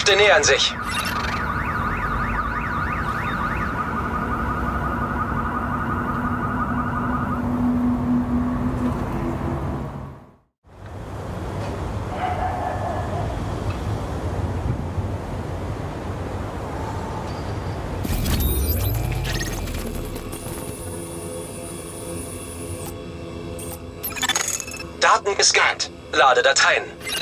Kräfte nähern sich. Daten gescannt. Lade Dateien.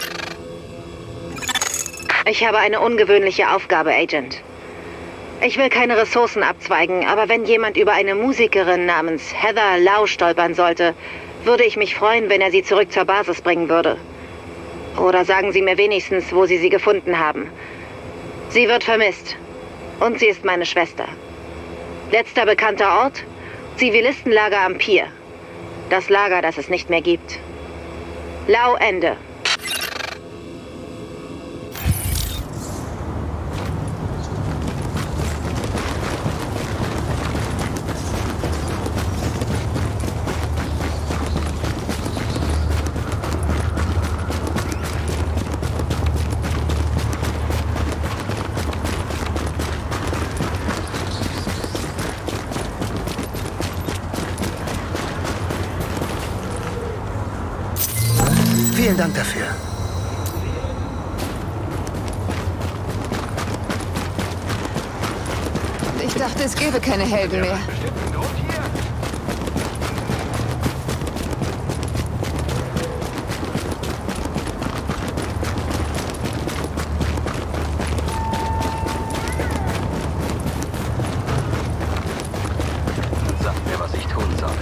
Ich habe eine ungewöhnliche Aufgabe, Agent. Ich will keine Ressourcen abzweigen, aber wenn jemand über eine Musikerin namens Heather Lau stolpern sollte, würde ich mich freuen, wenn er sie zurück zur Basis bringen würde. Oder sagen Sie mir wenigstens, wo Sie sie gefunden haben. Sie wird vermisst. Und sie ist meine Schwester. Letzter bekannter Ort? Zivilistenlager am Pier. Das Lager, das es nicht mehr gibt. Lau, Ende. Vielen Dank dafür. Ich dachte, es gäbe keine Helden mehr. Sag mir, was ich tun soll.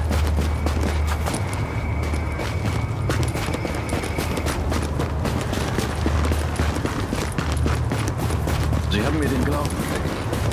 Sie haben mir den Glauben geweckt.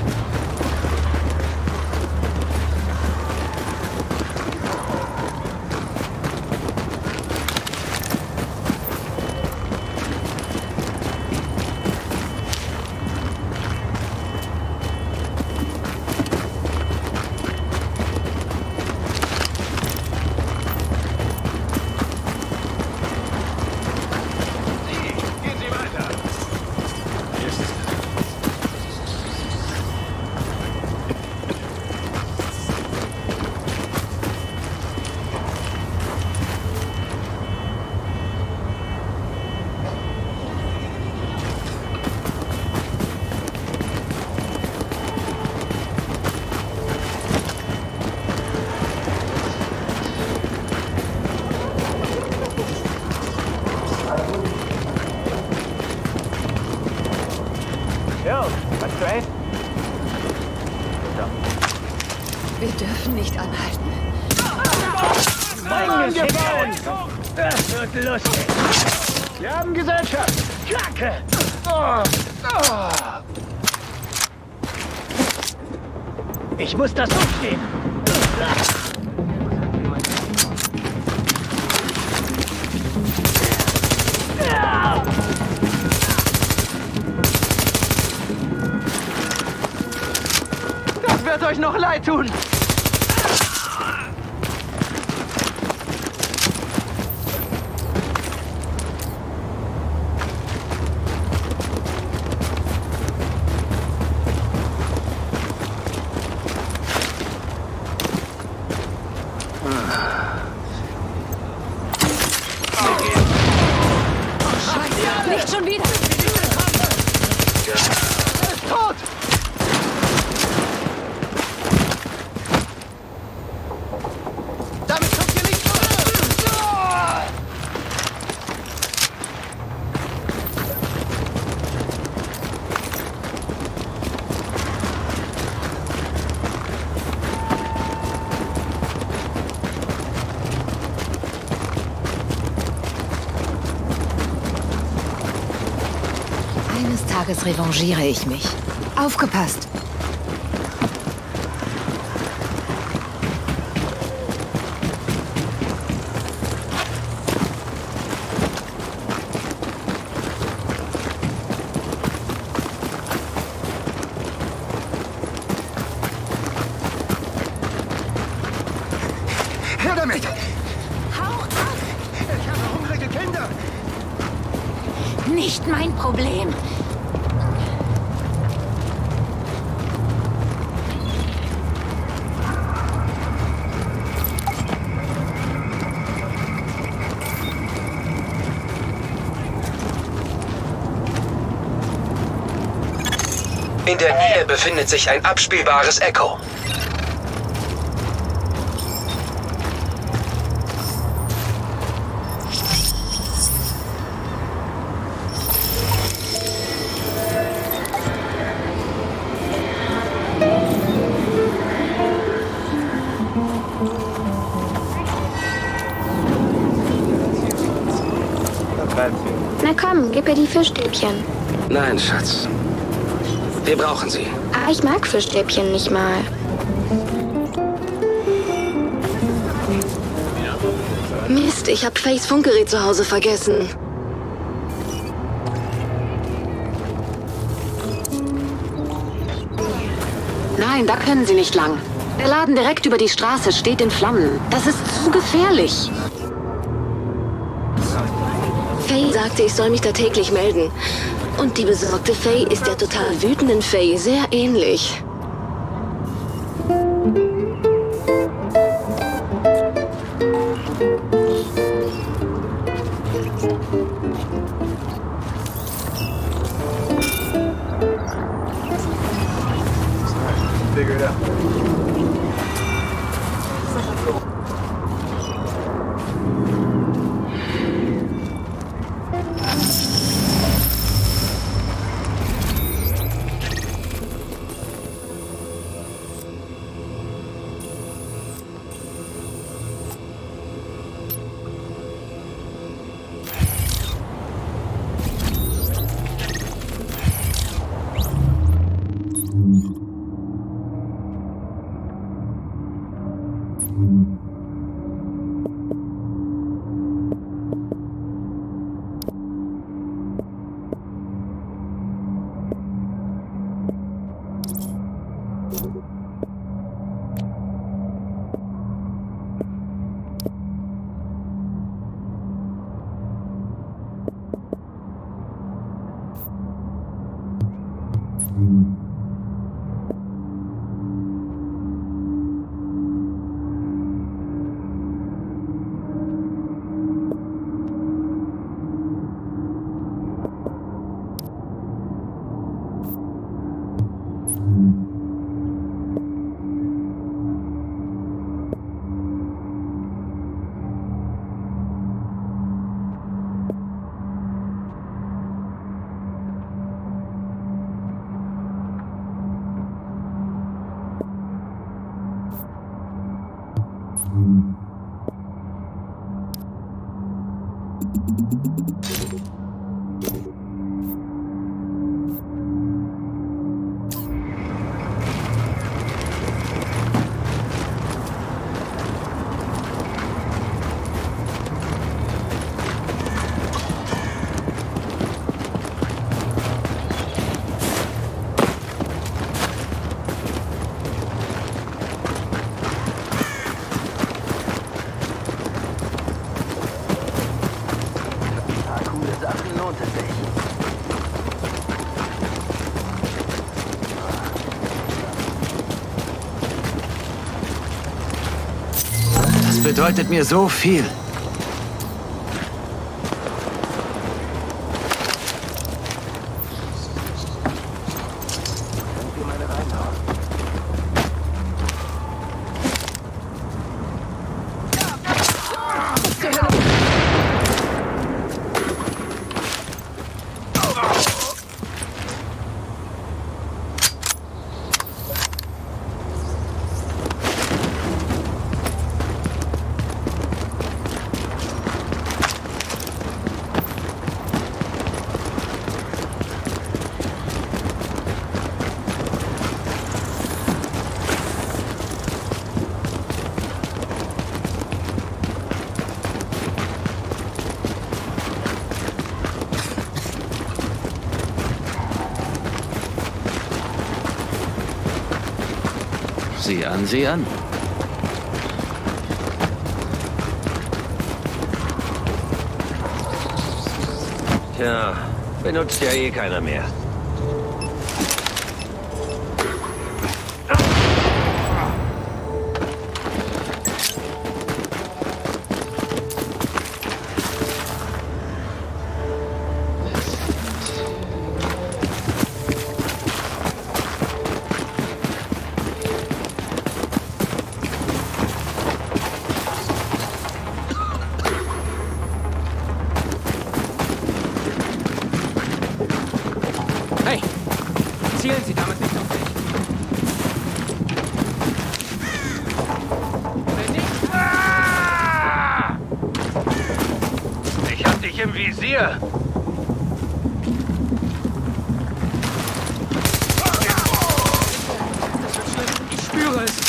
Wir dürfen nicht anhalten. Eingebaut! Das wird lustig. Wir haben Gesellschaft. Kacke! Ich muss das umstehen. Das wird euch noch leid tun. Nicht schon wieder! Er ist tot! Damit kommt ihr nicht voran! Eines Tages revanchiere ich mich. Aufgepasst! Hör damit! Hau ab! Ich habe hungrige Kinder! Nicht mein Problem! In der Nähe befindet sich ein abspielbares Echo. Na komm, gib ihr die Fischstäbchen. Nein, Schatz. Wir brauchen sie. Ah, ich mag Fischstäbchen nicht mal. Mist, ich hab Fays Funkgerät zu Hause vergessen. Nein, da können Sie nicht lang. Der Laden direkt über die Straße steht in Flammen. Das ist zu gefährlich. Faye sagte, ich soll mich da täglich melden. Und die besorgte Faye ist der total wütenden Faye sehr ähnlich. Figure it out. Das bedeutet mir so viel. Sieh an, sieh an. Tja, benutzt ja eh keiner mehr. Hier! Ich spüre es.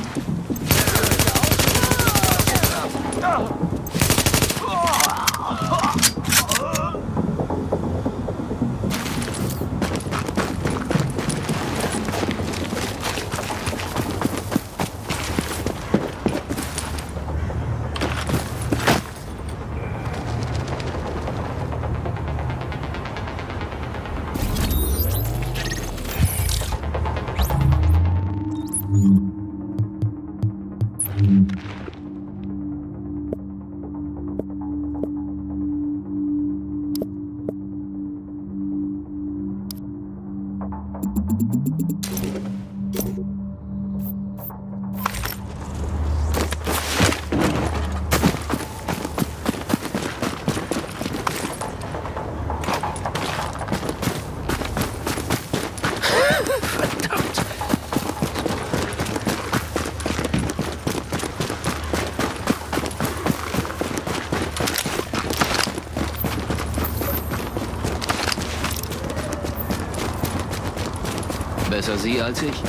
Besser sie als ich?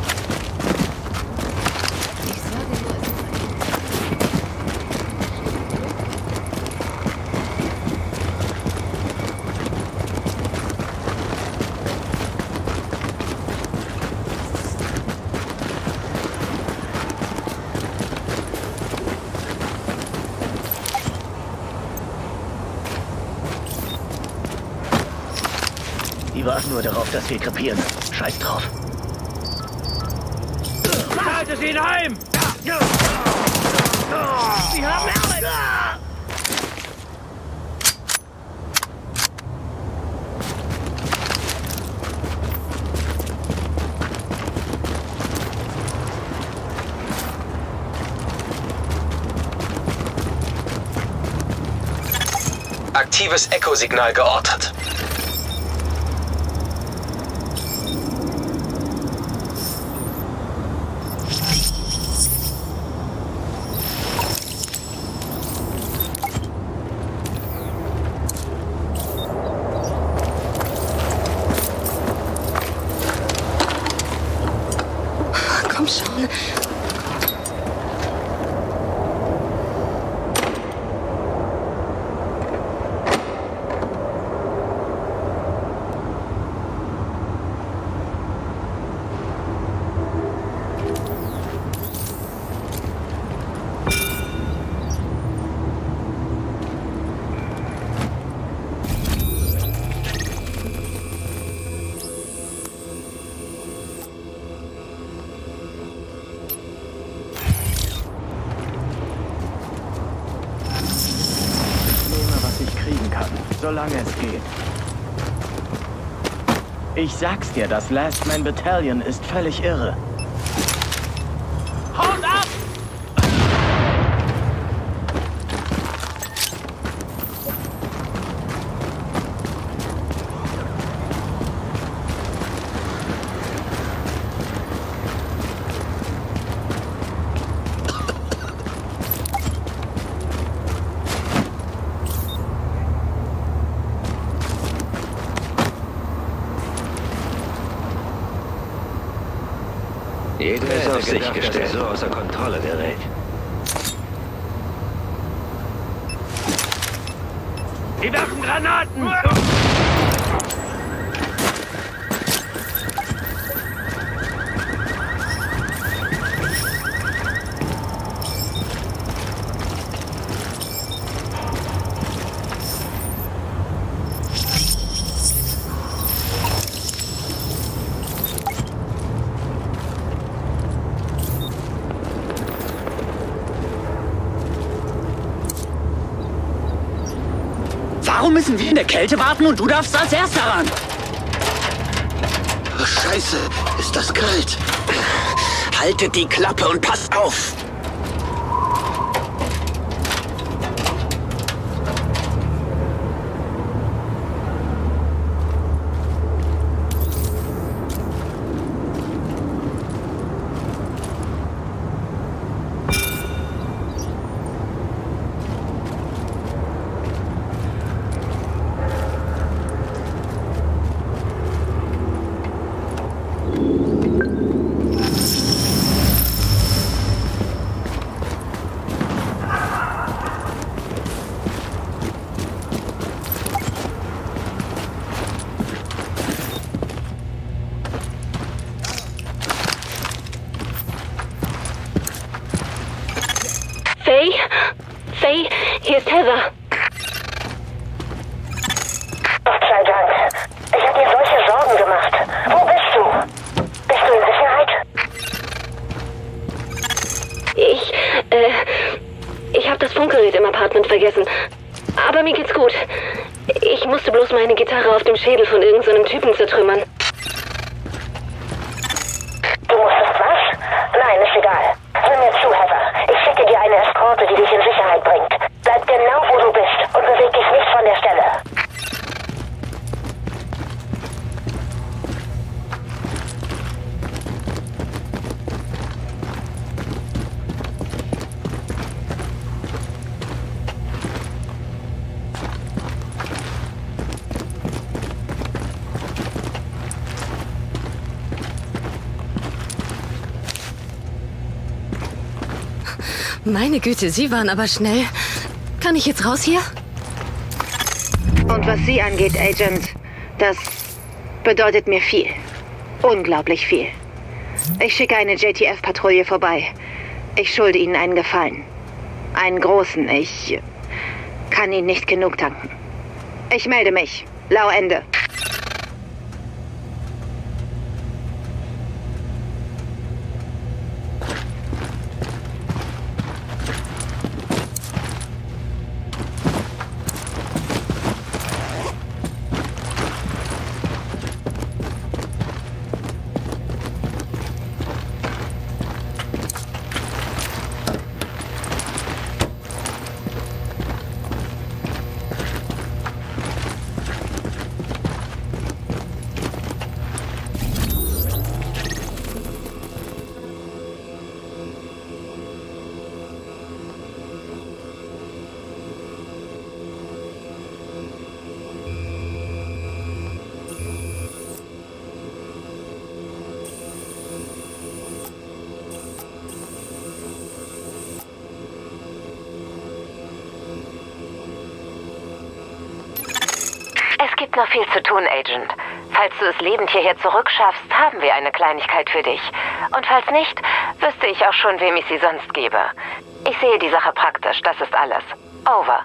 Die warten nur darauf, dass wir krepieren. Scheiß drauf. Haltet ihn heim! Sie haben Arbeit! Aktives Echo-Signal geortet. Komm schon. Solange es geht. Ich sag's dir, das Last Man Battalion ist völlig irre. Haut ab! Jeder ist auf sich gestellt, so außer Kontrolle gerät. Die werfen Granaten! Warum müssen wir in der Kälte warten und du darfst als Erster ran? Oh, Scheiße, ist das kalt. Haltet die Klappe und passt auf! Faye? Faye, hier ist Heather. Gott sei Dank. Ich habe mir solche Sorgen gemacht. Wo bist du? Bist du in Sicherheit? Ich habe das Funkgerät im Apartment vergessen. Aber mir geht's gut. Ich musste bloß meine Gitarre auf dem Schädel von irgendeinem Typen zertrümmern. Du musstest was? Nein, ist egal. Hör mir zu, Heather. Ich schicke dir eine Eskorte, die dich in Sicherheit bringt. Bleib genau, wo du bist und beweg dich nicht von der Stelle. Meine Güte, Sie waren aber schnell. Kann ich jetzt raus hier? Und was Sie angeht, Agent, das bedeutet mir viel. Unglaublich viel. Ich schicke eine JTF-Patrouille vorbei. Ich schulde Ihnen einen Gefallen. Einen großen. Ich kann Ihnen nicht genug danken. Ich melde mich. Lau Ende. Es gibt noch viel zu tun, Agent. Falls du es lebend hierher zurückschaffst, haben wir eine Kleinigkeit für dich. Und falls nicht, wüsste ich auch schon, wem ich sie sonst gebe. Ich sehe die Sache praktisch, das ist alles. Over.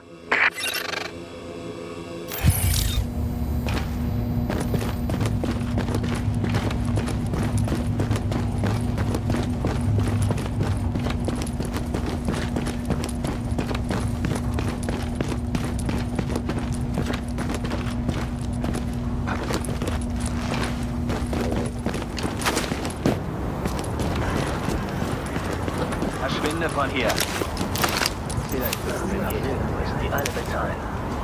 Verschwinde von hier. Vielleicht müssen wir hier hin, müssen die alle bezahlen.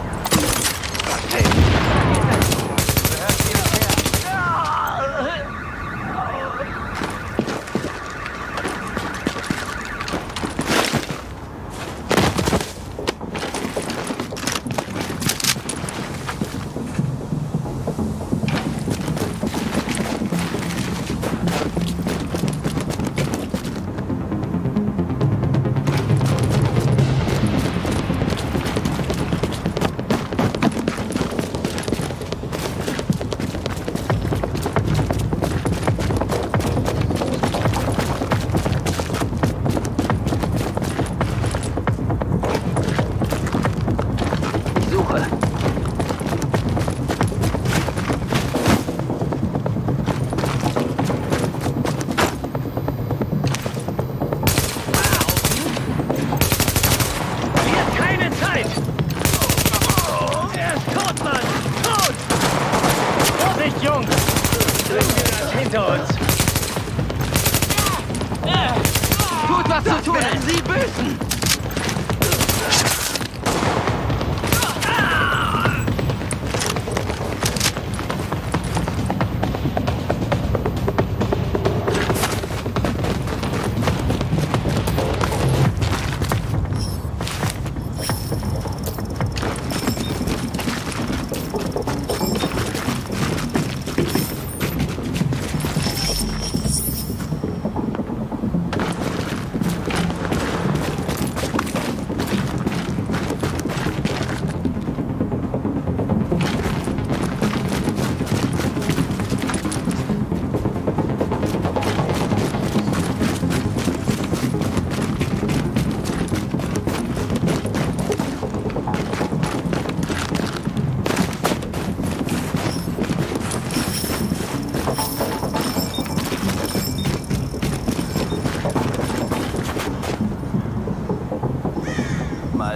Tut, was zu tun ist! Sie büßen!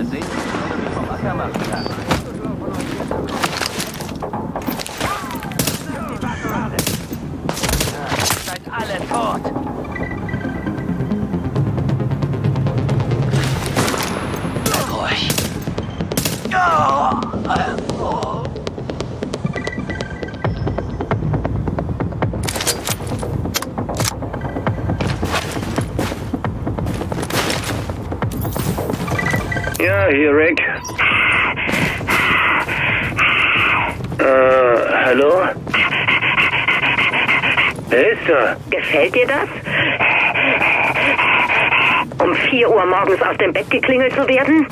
Mal sehen, wie du mich vom Acker machen kannst. Seid alle tot! Bleib ruhig. Ja, hier Rick. Hallo? Wer ist da? Gefällt dir das? Um 4 Uhr morgens aus dem Bett geklingelt zu werden?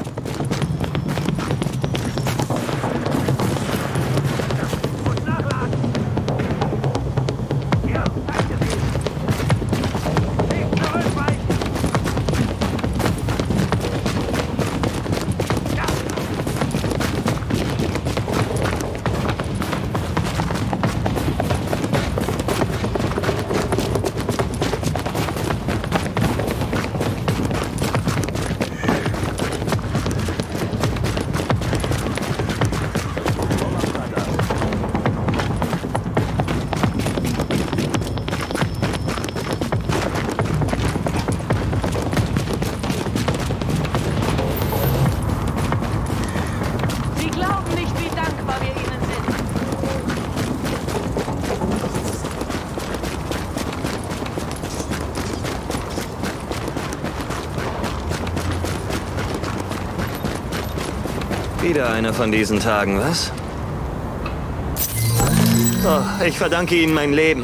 Wieder einer von diesen Tagen, was? Oh, ich verdanke Ihnen mein Leben.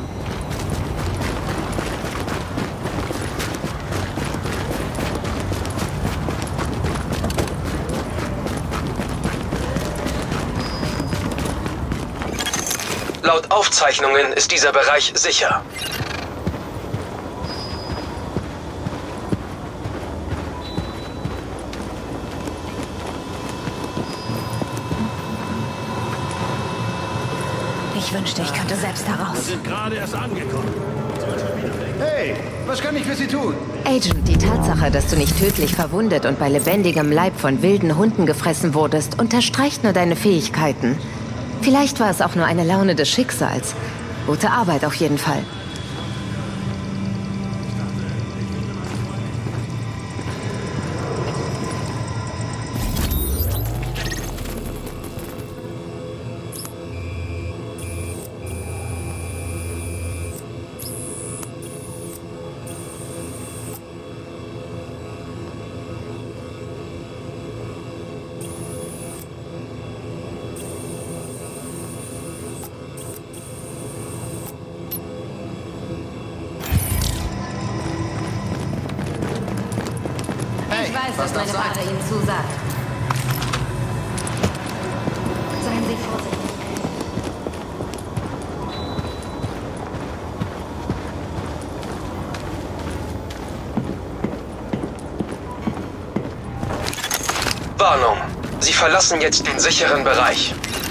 Laut Aufzeichnungen ist dieser Bereich sicher. Ich wünschte, ich könnte selbst heraus. Wir sind gerade erst angekommen. Hey, was kann ich für Sie tun? Agent, die Tatsache, dass du nicht tödlich verwundet und bei lebendigem Leib von wilden Hunden gefressen wurdest, unterstreicht nur deine Fähigkeiten. Vielleicht war es auch nur eine Laune des Schicksals. Gute Arbeit auf jeden Fall. Ich weiß, was meine Vater Ihnen zusagt. Seien Sie vorsichtig. Warnung. Sie verlassen jetzt den sicheren Bereich.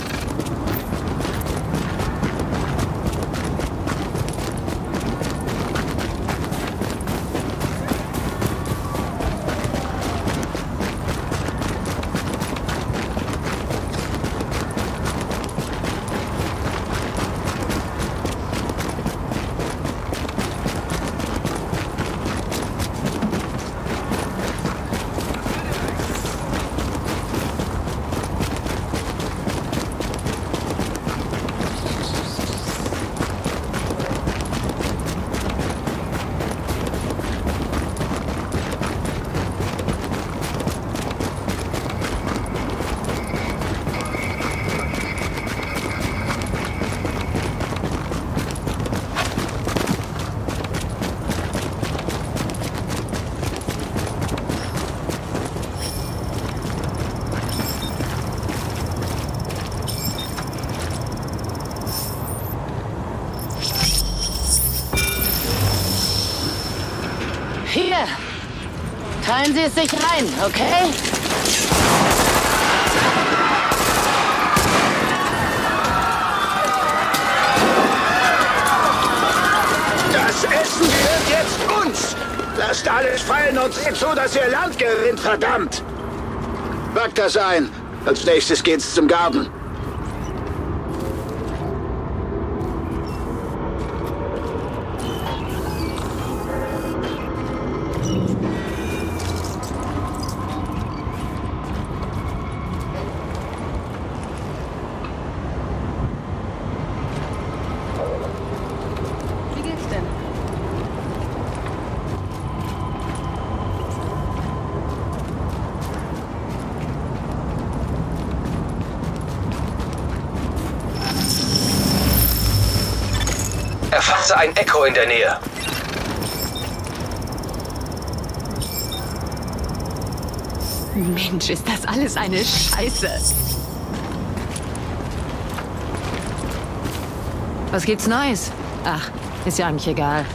Hier! Teilen Sie es sich rein, okay? Das Essen gehört jetzt uns! Lasst alles fallen und seht zu, dass ihr Land gewinnt, verdammt! Pack das ein. Als nächstes geht's zum Garten. Wie geht's denn? Erfasste ein Echo in der Nähe. Mensch, ist das alles eine Scheiße. Was gibt's Neues? Ach, ist ja eigentlich egal.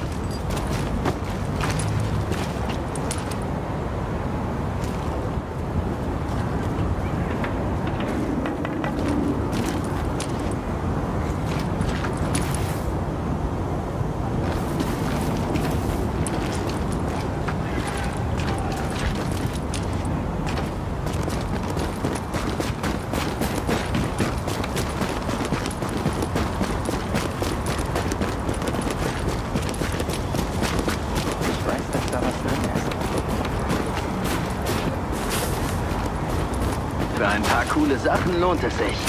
Für ein paar coole Sachen lohnt es sich.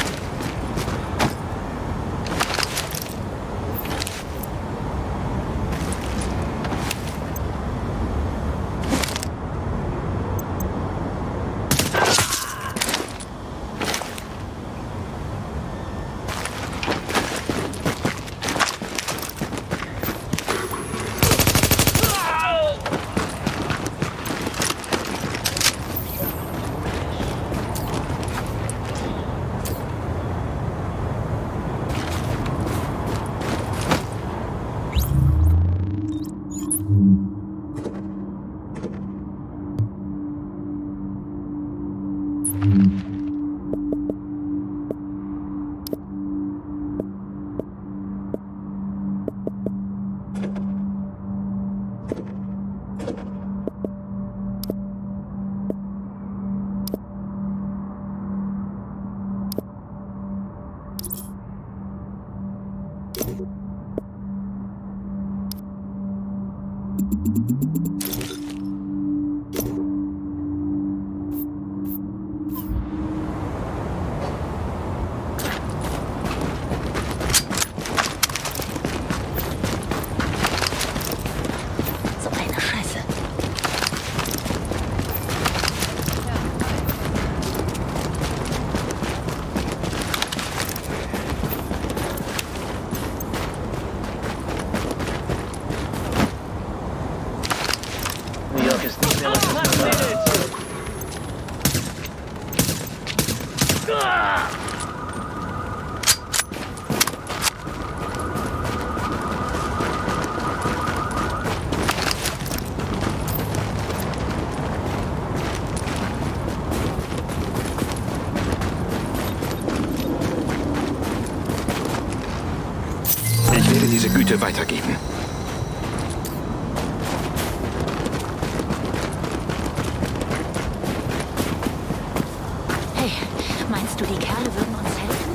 Ich werde diese Güte weitergeben. Hey, meinst du, die Kerle würden uns helfen?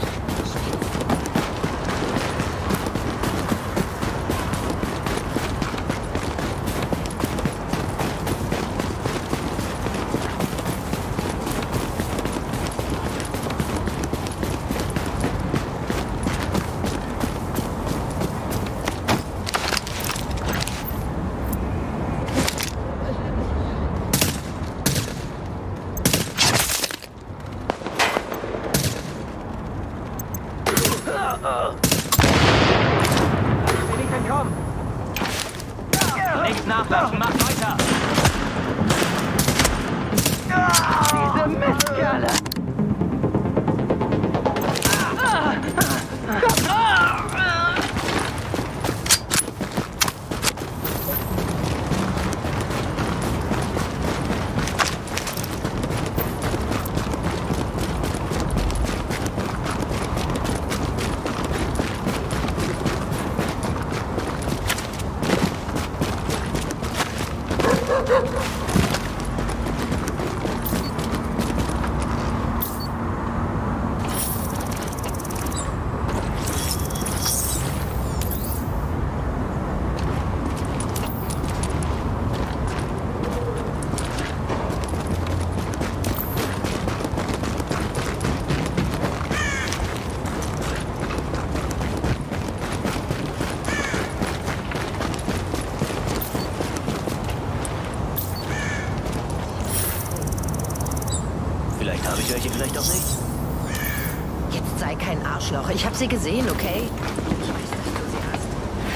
Wenig entkommen. Nichts nachlassen, mach weiter. Diese Mistkerle. Vielleicht habe ich welche, vielleicht auch nicht. Jetzt sei kein Arschloch. Ich habe sie gesehen, okay? Ich weiß, dass du sie hast.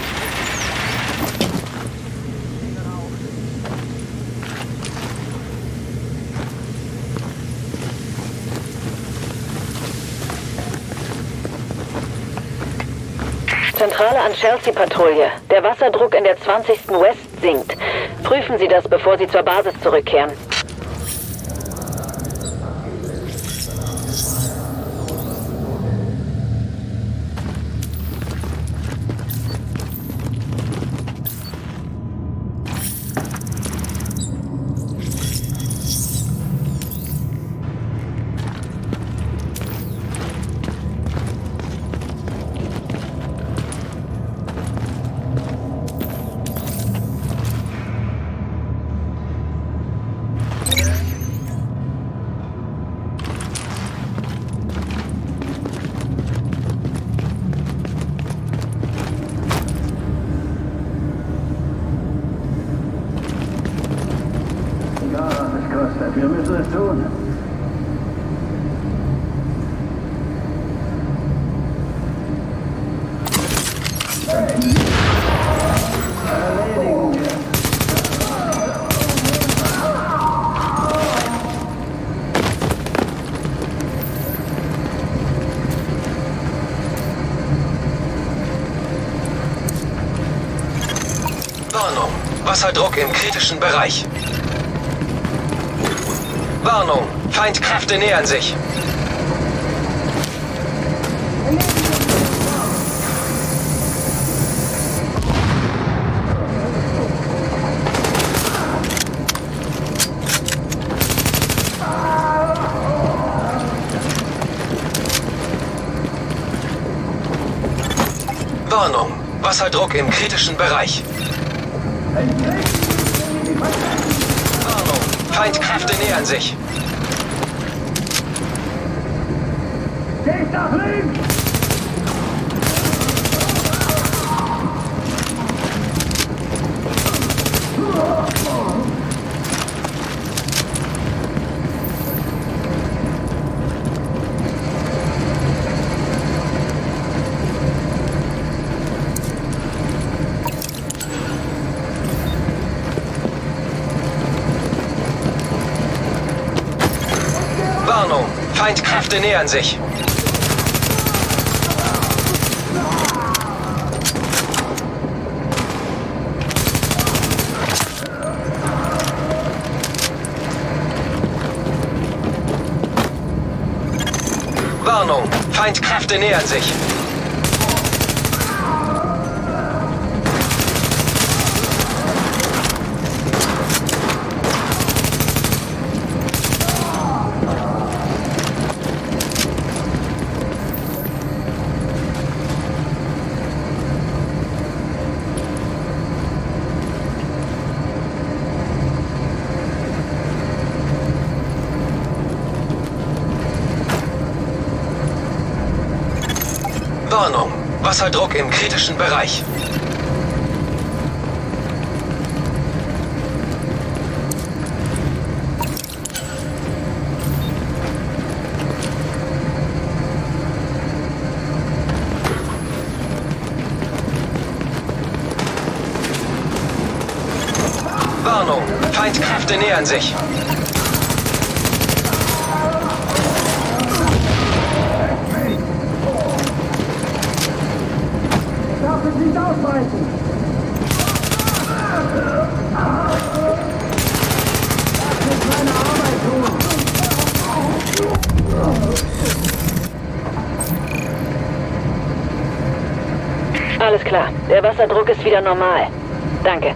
Zentrale an Chelsea-Patrouille. Der Wasserdruck in der 20. West sinkt. Prüfen Sie das, bevor Sie zur Basis zurückkehren. Wir müssen es tun. Erledigen wir. Warnung. Wasserdruck im kritischen Bereich. Warnung! Feindkräfte nähern sich! Warnung! Wasserdruck im kritischen Bereich. Warnung! Feindkräfte nähern sich! Geht nach links! Warnung! Feindkräfte nähern sich! Warnung! Feindkräfte nähern sich! Warnung! Wasserdruck im kritischen Bereich. Warnung! Feindkräfte nähern sich! Nicht ausweichen! Das ist meine Arbeit tun! Alles klar. Der Wasserdruck ist wieder normal. Danke.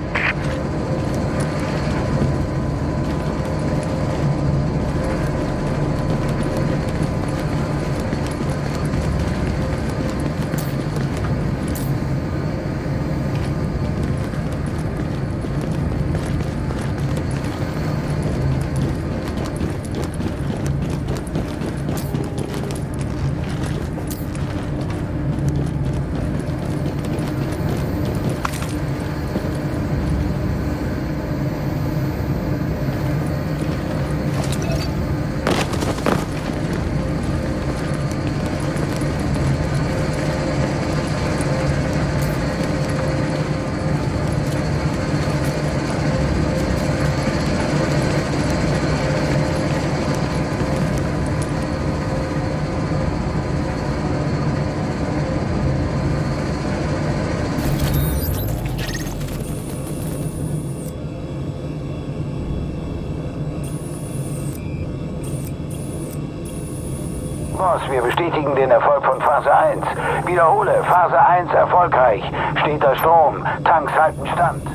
Boss, wir bestätigen den Erfolg von Phase 1. Wiederhole, Phase 1 erfolgreich. Steter Strom, Tanks halten stand.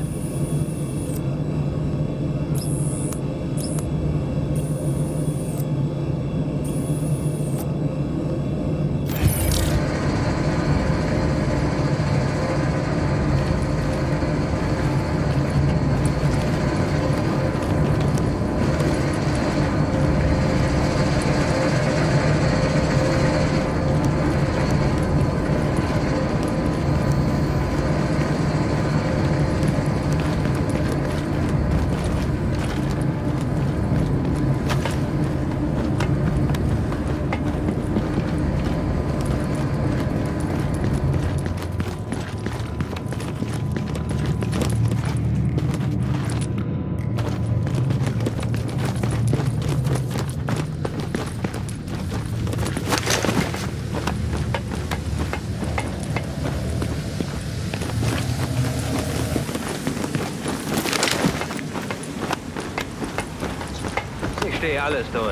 Ich stehe alles durch.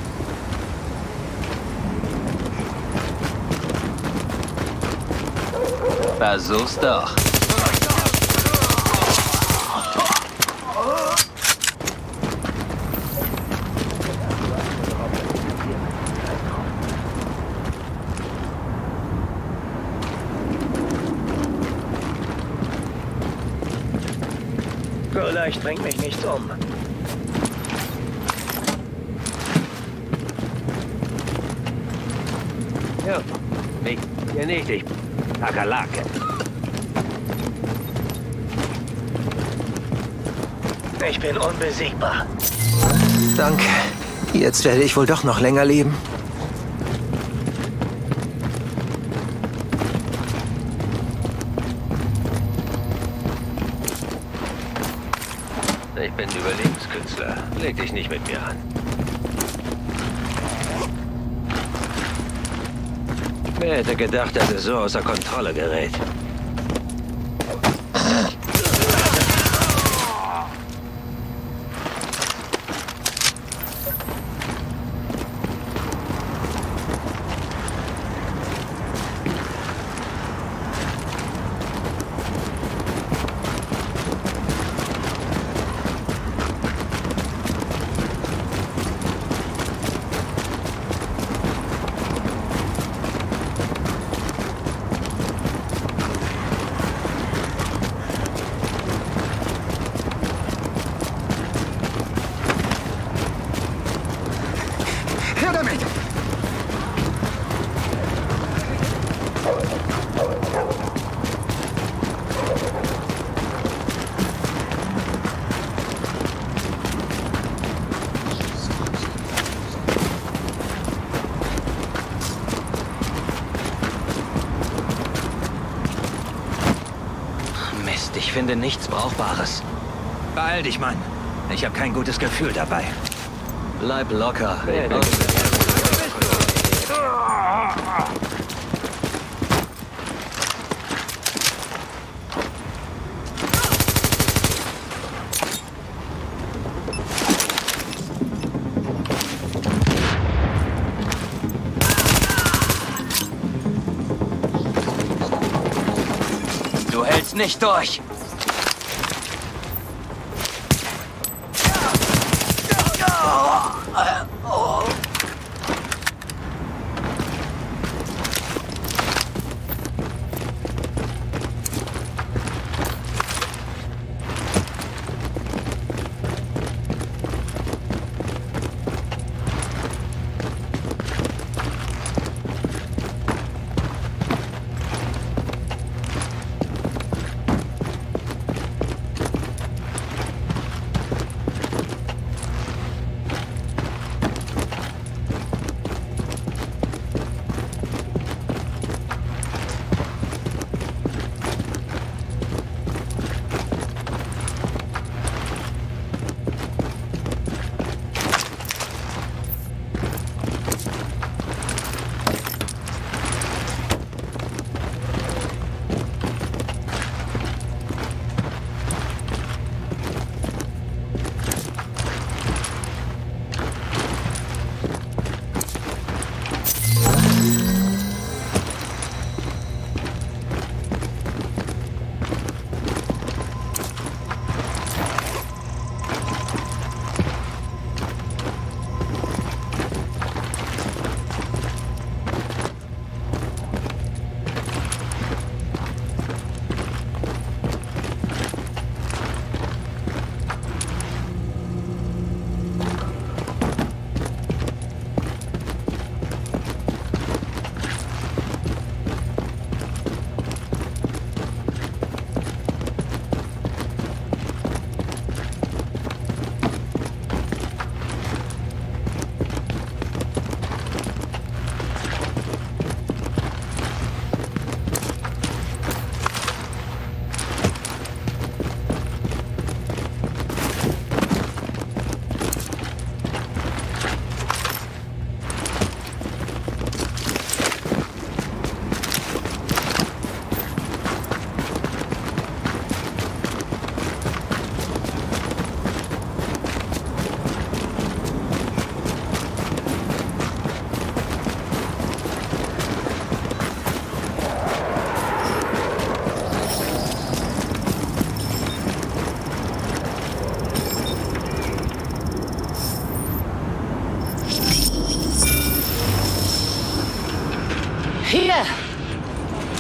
Versuch's doch. So leicht bringt mich nichts um. Ja, ich hier nicht, ich Kakerlake. Ich bin unbesiegbar. Danke. Jetzt werde ich wohl doch noch länger leben. Ich bin Überlebenskünstler. Leg dich nicht mit mir an. Wer hätte gedacht, dass es so außer Kontrolle gerät? Ich finde nichts Brauchbares. Beeil dich, Mann. Ich habe kein gutes Gefühl dabei. Bleib locker. Du hältst nicht durch.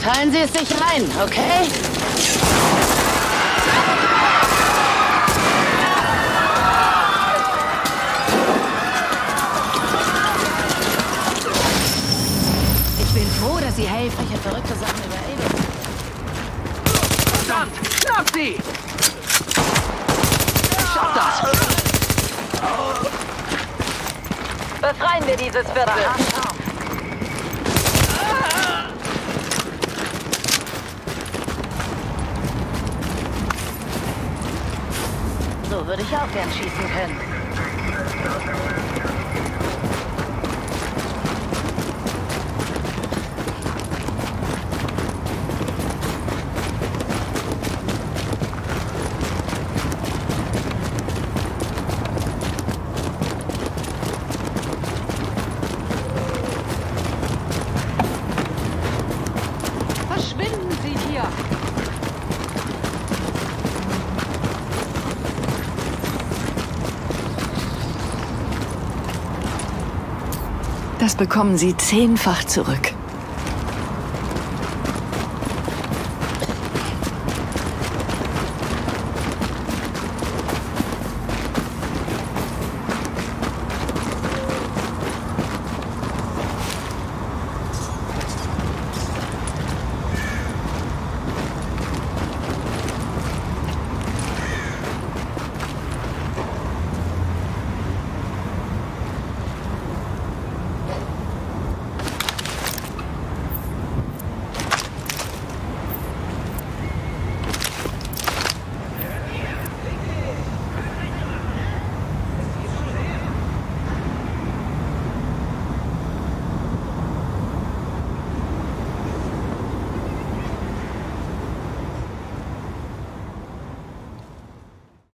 Teilen Sie es sich rein, okay? Ich bin froh, dass Sie helfen. Ich habe verrückte Sachen über Ava. Verdammt! Schnapp sie! Schaff das! Befreien wir dieses Viertel. So würde ich auch gern schießen können. Verschwinden Sie hier! Das bekommen Sie 10-fach zurück.